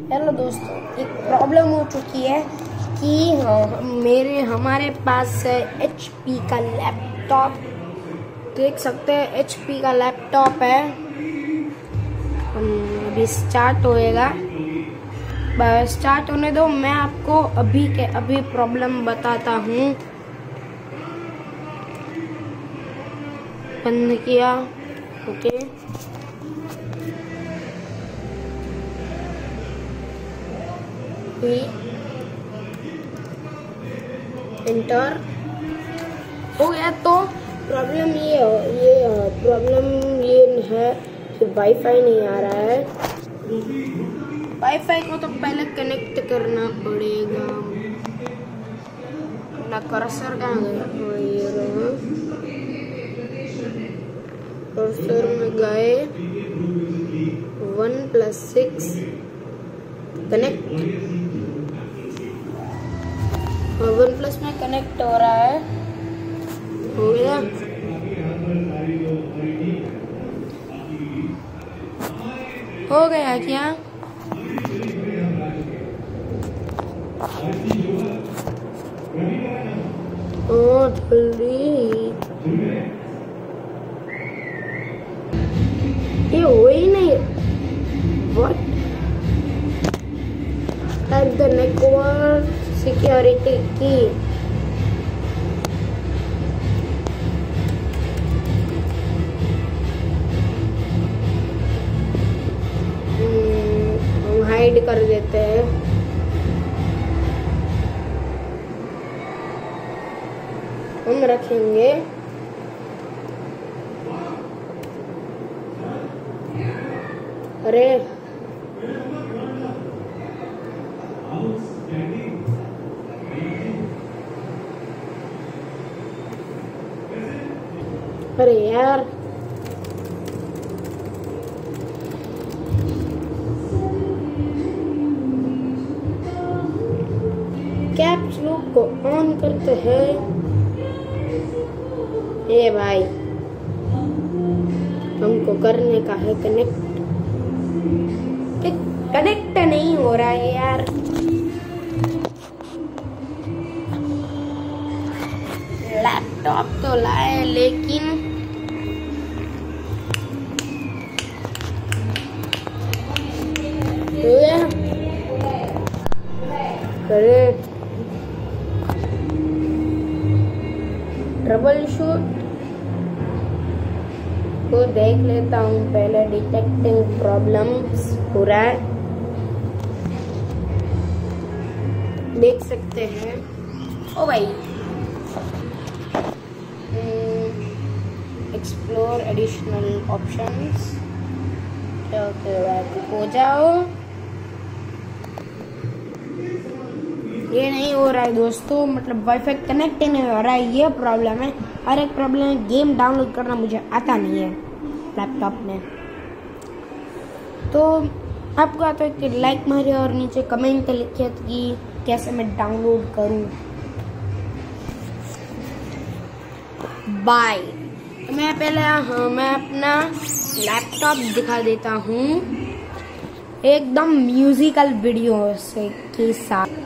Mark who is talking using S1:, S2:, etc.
S1: Hello दोस्तों, एक problem हो चुकी है कि हमारे पास है HP का लैपटॉप। देख सकते हैं HP का लैपटॉप है। अभी स्टार्ट होएगा, स्टार्ट होने दो। मैं आपको अभी के अभी प्रॉब्लम बताता हूँ। बंद किया, ओके। एंटर हो गया। तो प्रॉब्लम ये है कि वाईफाई नहीं आ रहा है। वाईफाई को तो पहले कनेक्ट करना पड़ेगा। अपना कर्सर कहाँ गया? कर्सर में गए 1+6 कनेक्ट। 1+ में कनेक्ट हो रहा है। हो गया। हो गया क्या? ओ जल्दी, ये हो ही नहीं। What? Type the network security key. हम हाइड कर देते हैं। हम रखेंगे अरे अरे यार, कैप्स लॉक को ऑन करते हैं। ए भाई, हमको करने का है कनेक्ट। कनेक्ट नहीं हो रहा है यार। लैपटॉप तो लाए, लेकिन ट्रबल शूट को देख लेता हूँ पहले। डिटेक्टिंग प्रॉब्लम्स हो रहा है, देख सकते हैं। ओ भाई, एक्सप्लोर एडिशनल ऑप्शंस। हो जाओ। ये नहीं हो रहा है दोस्तों, मतलब वाईफाई कनेक्ट ही नहीं हो रहा है। ये प्रॉब्लम है। और एक प्रॉब्लम है, गेम डाउनलोड करना मुझे आता नहीं है लैपटॉप में। तो आपको आता है कि लाइक मारिए और नीचे कमेंट लिखिए कि कैसे मैं डाउनलोड करूं। बाय। मैं अपना लैपटॉप दिखा देता हूं एकदम म्यूजिकल वीडियो के साथ।